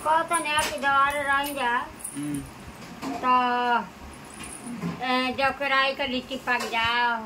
कहता नहीं कि दवारे रह जा तो जब कराई का लिट्टी पक जाओ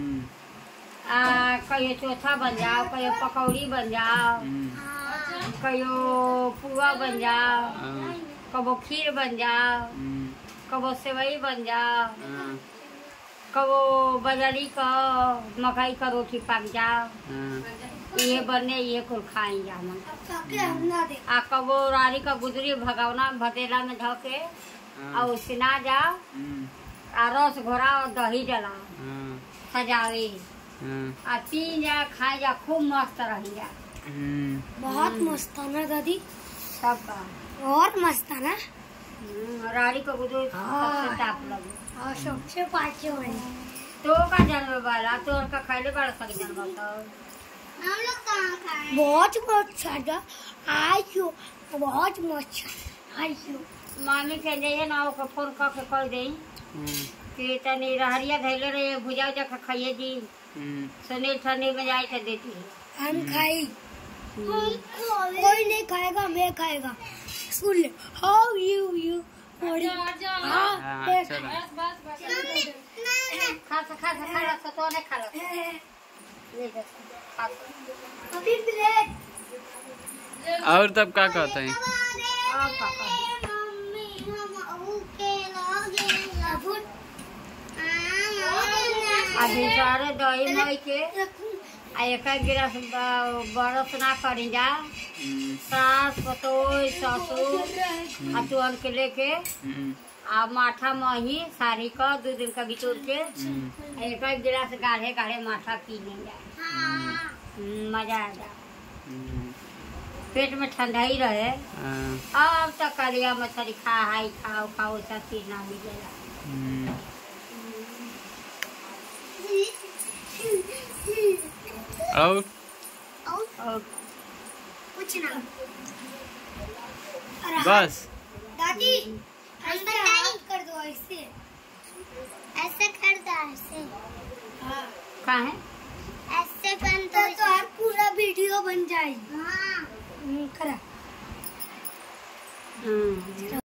कहियो चोथा बन जाओ, कहियो पकौड़ी बन जाओ, कहियो पुआ बन जाओ, कबो खीर बन जाओ, कबो सेवई बन जाओ, कबो बजरी का मकई का रोटी पक जाओ। ये बने ये कुल खाई जा आ कबो रारी का गुजरी भगवना भतेला में धोके और उसिना जाओ आ रस घोरा और दही जलाओ सजावे आ पी जा खाए जा खूब मस्त रही जा। बहुत मस्त था ना दादी, सबका बहुत मस्त था ना। रारी को गुजरी सबसे टाप लगे सबसे पाँच तो का जन्म वाला तो का खाइले बड़ा सक जन्म बताओ। हम लोग कहाँ खाए? बहुत अच्छा था, आइयो बहुत अच्छा आइयो। मामी के जाइए ना ओके फोन करके कह दे कि तनी रहरिया धैले रहे भुजा उजा के खाइए जी सुनील ठंडी में जाए तो देती है। हम खाई कोई नहीं खाएगा, मैं खाएगा। सुन ले हाउ यू और तब क्या कहते हैं? अभी सारे दही मई के एक गिलास बरस ना करी जा सास पतोई ससुर अचुअन के लेके आ माठा मही साड़ी का 2 दिन का बिचूर के एक गिलास गाढ़े गाढ़े माठा पी लेंगे मजा आ जा पेट में ठंडा ही रहे। अब तो कलिया मछली खाओ खाओ ऐसा चीज ना मिलेगा। और कुछ ना बस दादी ऐसे कर दो, ऐसे कर दो ऐसे। कहाँ है ऐसे कर दो तो पूरा वीडियो बन जाएगी। हाँ करा।